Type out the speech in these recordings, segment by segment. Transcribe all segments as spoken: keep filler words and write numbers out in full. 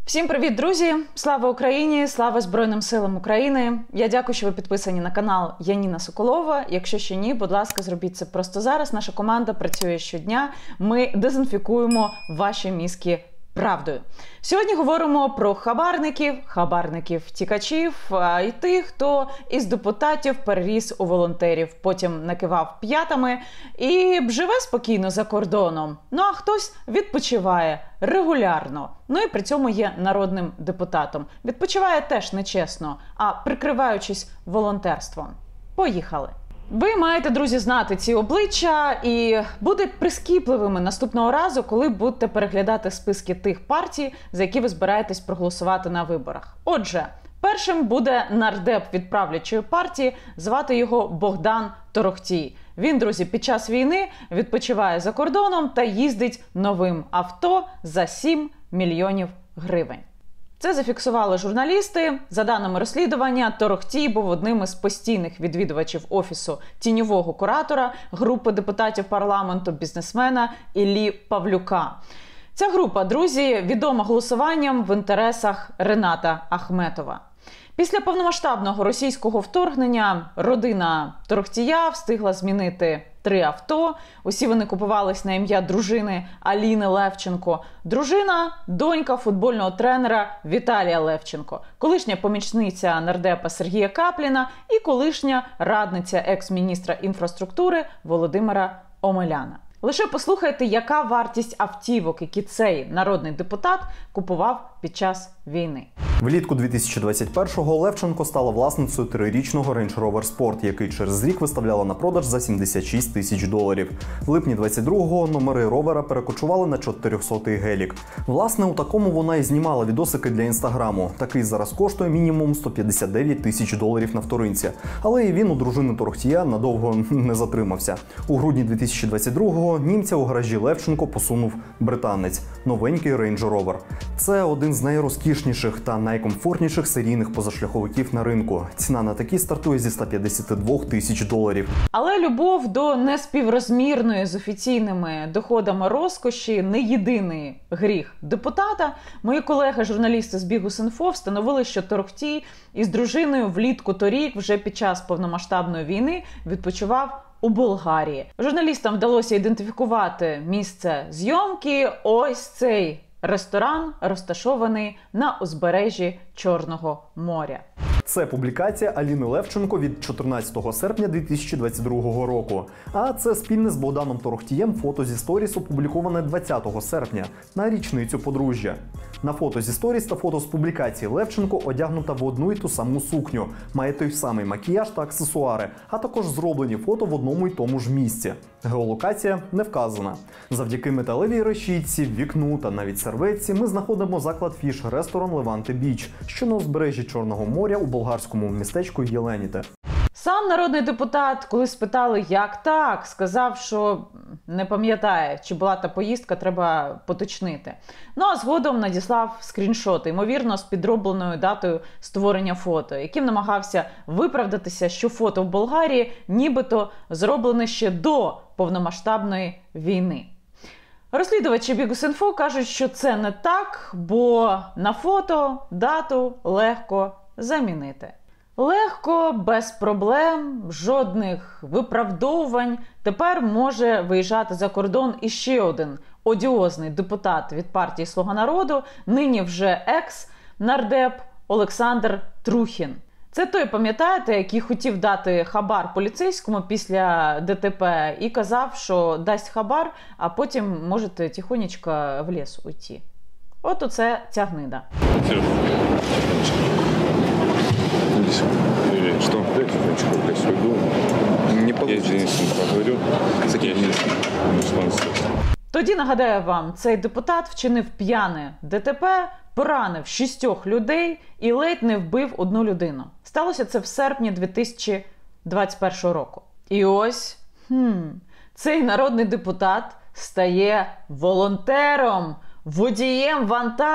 Всім привіт, друзі! Слава Україні! Слава Збройним силам України! Я дякую, що ви підписані на канал Яніна Соколова. Якщо ще ні, будь ласка, зробіть це просто зараз. Наша команда працює щодня. Ми дезінфікуємо ваші мізки правдою. Сьогодні говоримо про хабарників, хабарників-тікачів і тих, хто із депутатів переріс у волонтерів, потім накивав п'ятами і живе спокійно за кордоном. Ну а хтось відпочиває регулярно, ну і при цьому є народним депутатом. Відпочиває теж нечесно, а прикриваючись волонтерством. Поїхали! Ви маєте, друзі, знати ці обличчя і бути прискіпливими наступного разу, коли будете переглядати списки тих партій, за які ви збираєтесь проголосувати на виборах. Отже, першим буде нардеп від правлячої партії, звати його Богдан Торохтій. Він, друзі, під час війни відпочиває за кордоном та їздить новим авто за сім мільйонів гривень. Це зафіксували журналісти. За даними розслідування, Торохтій був одним із постійних відвідувачів офісу тіньового куратора групи депутатів парламенту бізнесмена Іллі Павлюка. Ця група, друзі, відома голосуванням в інтересах Рената Ахметова. Після повномасштабного російського вторгнення родина Торохтія встигла змінити три авто. Усі вони купувались на ім'я дружини Аліни Левченко. Дружина – донька футбольного тренера Віталія Левченко, колишня помічниця нардепа Сергія Капліна і колишня радниця екс-міністра інфраструктури Володимира Омеляна. Лише послухайте, яка вартість автівок, які цей народний депутат купував під час війни. Влітку дві тисячі двадцять першого Левченко стала власницею трирічного Range Rover Sport, який через рік виставляла на продаж за сімдесят шість тисяч доларів. В липні двадцять другого номери ровера перекочували на чотирьохсотий гелік. Власне, у такому вона і знімала відосики для інстаграму. Такий зараз коштує мінімум сто п'ятдесят дев'ять тисяч доларів на вторинці. Але і він у дружини Торохтія надовго не затримався. У грудні дві тисячі двадцять другого німця у гаражі Левченко посунув британець – новенький Range Rover. Це один з найрозкішніших та найкомфортніших серійних позашляховиків на ринку. Ціна на такі стартує зі ста п'ятдесят двох тисяч доларів. Але любов до неспіврозмірної з офіційними доходами розкоші не єдиний гріх депутата. Мої колеги-журналісти з Бігус.Інфо встановили, що Торохтій із дружиною влітку торік, вже під час повномасштабної війни, відпочивав у Болгарії. Журналістам вдалося ідентифікувати місце зйомки. Ось цей ресторан розташований на узбережжі Чорного моря. Це публікація Аліни Левченко від чотирнадцятого серпня дві тисячі двадцять другого року. А це спільне з Богданом Торохтієм фото зі сторіс, опубліковане двадцятого серпня, на річницю подружжя. На фото зі сторіс та фото з публікації Левченко одягнута в одну й ту саму сукню, має той самий макіяж та аксесуари, а також зроблені фото в одному й тому ж місці. Геолокація не вказана. Завдяки металевій решітці, вікну та навіть серветці ми знаходимо заклад фіш-ресторан Леванте Біч, що на узбережжі Чорного моря у болгарському містечку Єленіте. Сам народний депутат, коли спитали, як так, сказав, що не пам'ятає, чи була та поїздка, треба поточнити. Ну а згодом надіслав скріншоти, ймовірно, з підробленою датою створення фото, яким намагався виправдатися, що фото в Болгарії нібито зроблене ще до повномасштабної війни. Розслідувачі Бігус.Інфо кажуть, що це не так, бо на фото дату легко замінити. Легко, без проблем, жодних виправдовувань. Тепер може виїжджати за кордон іще один одіозний депутат від партії «Слуга народу», нині вже екс-нардеп Олександр Трухін. Це той, пам'ятаєте, який хотів дати хабар поліцейському після ДТП і казав, що дасть хабар, а потім можете тихонечко в ліс уйти. От оце ця гнида. Что? Дайте ручку, я свой дом. Не получится. Я с ним поговорю. Тоді, нагадаю вам, цей депутат вчинив п'яне ДТП, поранив шістьох людей і ледь не вбив одну людину. Сталося це в серпні дві тисячі двадцять першого року. І ось, хм, цей народний депутат стає волонтером, водієм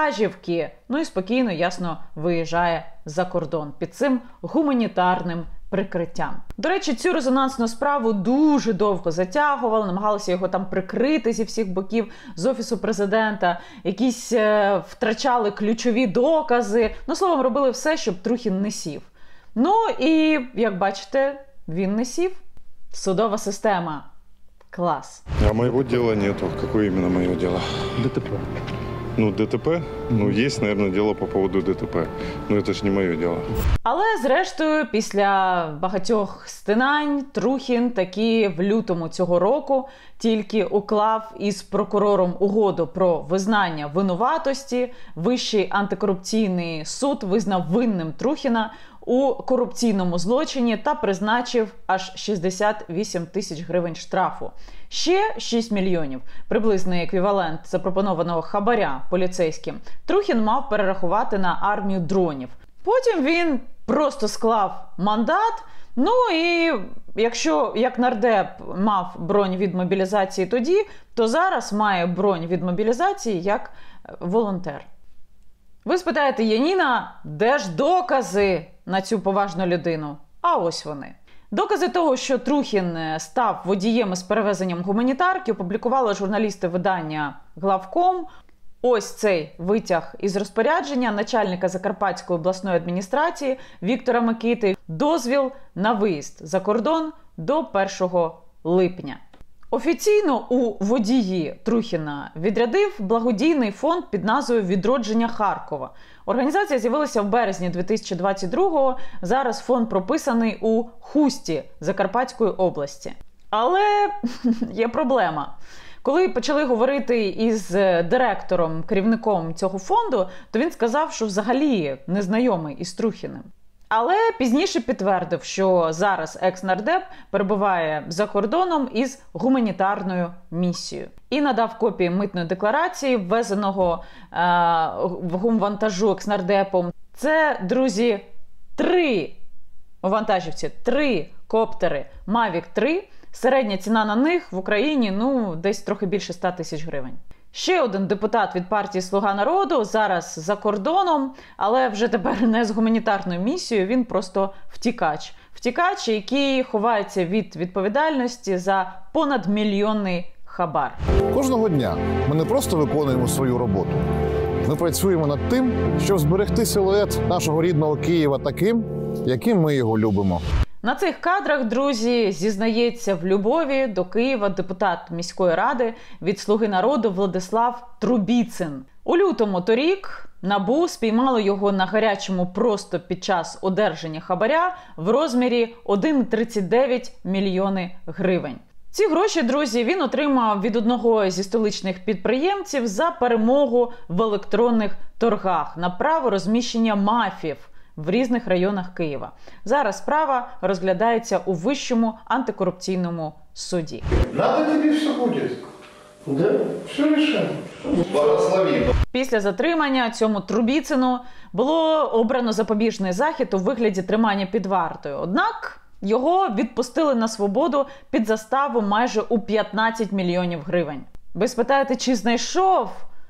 вантажівки. Ну і спокійно, ясно, виїжджає за кордон під цим гуманітарним прикриттям. До речі, цю резонансну справу дуже довго затягували, намагалися його там прикрити зі всіх боків, з Офісу президента, якісь е, втрачали ключові докази. Ну, словом, робили все, щоб Трухін не сів. Ну і, як бачите, він не сів. Судова система. Клас. А моего дела нету. Какое именно мое дело? ДТП. Ну, ДТП? Ну, есть, наверное, дело по поводу ДТП. Но это ж не мое дело. Але, зрештою, після багатьох стинань Трухін таки в лютому цього року тільки уклав із прокурором угоду про визнання винуватості. Вищий антикорупційний суд визнав винним Трухіна у корупційному злочині та призначив аж шістдесят вісім тисяч гривень штрафу. Ще шість мільйонів, приблизний еквівалент запропонованого хабаря поліцейським, Трухін мав перерахувати на армію дронів. Потім він просто склав мандат. Ну і якщо як нардеп мав бронь від мобілізації тоді, то зараз має бронь від мобілізації як волонтер. Ви спитаєте, Яніна, де ж докази на цю поважну людину? А ось вони. Докази того, що Трухін став водієм із перевезенням гуманітарки, опублікували журналісти видання «Главком». Ось цей витяг із розпорядження начальника Закарпатської обласної адміністрації Віктора Микити. Дозвіл на виїзд за кордон до першого липня. Офіційно у водії Трухіна відрядив благодійний фонд під назвою «Відродження Харкова». Організація з'явилася в березні дві тисячі двадцять другого. Зараз фонд прописаний у Хусті Закарпатської області. Але є проблема. Коли почали говорити із директором, керівником цього фонду, то він сказав, що взагалі не знайомий із Трухіним. Але пізніше підтвердив, що зараз екс-нардеп перебуває за кордоном із гуманітарною місією. І надав копії митної декларації, ввезеного е- в гумвантажу екс-нардепом. Це, друзі, три вантажівці, три коптери Мавік три. Середня ціна на них в Україні, ну, десь трохи більше ста тисяч гривень. Ще один депутат від партії «Слуга народу» зараз за кордоном, але вже тепер не з гуманітарною місією, він просто втікач. Втікач, який ховається від відповідальності за понадмільйонний хабар. Кожного дня ми не просто виконуємо свою роботу. Ми працюємо над тим, щоб зберегти силует нашого рідного Києва таким, яким ми його любимо. На цих кадрах, друзі, зізнається в любові до Києва депутат міської ради від «Слуги народу» Владислав Трубіцин. У лютому торік НАБУ спіймало його на гарячому просто під час одержання хабаря в розмірі один цілих тридцять дев'ять мільйони гривень. Ці гроші, друзі, він отримав від одного зі столичних підприємців за перемогу в електронних торгах на право розміщення мафів в різних районах Києва. Зараз справа розглядається у Вищому антикорупційному суді. Надо тебе все будет. Да, все решаем. Благослови. Після затримання цьому Трубіцину було обрано запобіжний захід у вигляді тримання під вартою. Однак його відпустили на свободу під заставу майже у п'ятнадцять мільйонів гривень. Ви спитаєте, чи знайшов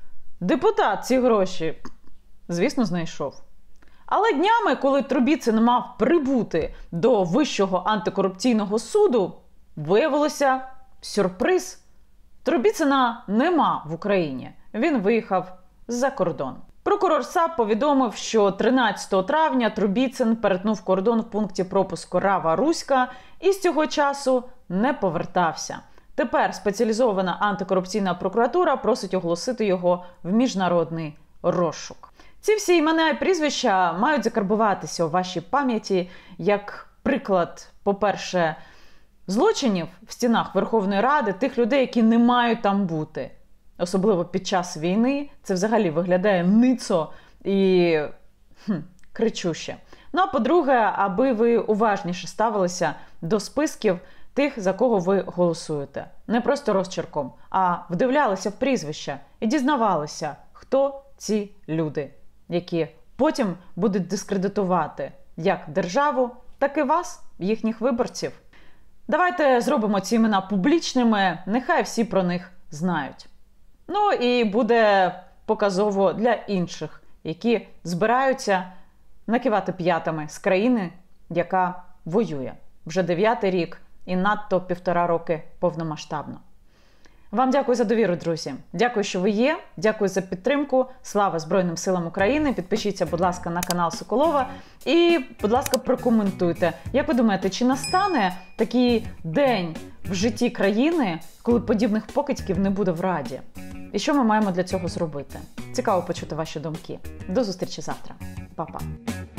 депутат ці гроші? Звісно, знайшов. Але днями, коли Трубіцин мав прибути до Вищого антикорупційного суду, виявилося сюрприз. Трубіцина нема в Україні. Він виїхав за кордон. Прокурор САП повідомив, що тринадцятого травня Трубіцин перетнув кордон в пункті пропуску Рава-Руська і з цього часу не повертався. Тепер спеціалізована антикорупційна прокуратура просить оголосити його в міжнародний розшук. Ці всі імена і прізвища мають закарбуватися у вашій пам'яті як приклад, по-перше, злочинів в стінах Верховної Ради, тих людей, які не мають там бути. Особливо під час війни це взагалі виглядає ницо і хм, кричуще. Ну а по-друге, аби ви уважніше ставилися до списків тих, за кого ви голосуєте. Не просто розчерком, а вдивлялися в прізвища і дізнавалися, хто ці люди, які потім будуть дискредитувати як державу, так і вас, їхніх виборців. Давайте зробимо ці імена публічними, нехай всі про них знають. Ну і буде показово для інших, які збираються накивати п'ятами з країни, яка воює. Вже дев'ятий рік і надто півтора роки повномасштабно. Вам дякую за довіру, друзі. Дякую, що ви є. Дякую за підтримку. Слава Збройним силам України. Підпишіться, будь ласка, на канал Соколова. І, будь ласка, прокоментуйте. Як ви думаєте, чи настане такий день в житті країни, коли подібних покидьків не буде в Раді? І що ми маємо для цього зробити? Цікаво почути ваші думки. До зустрічі завтра. Па-па.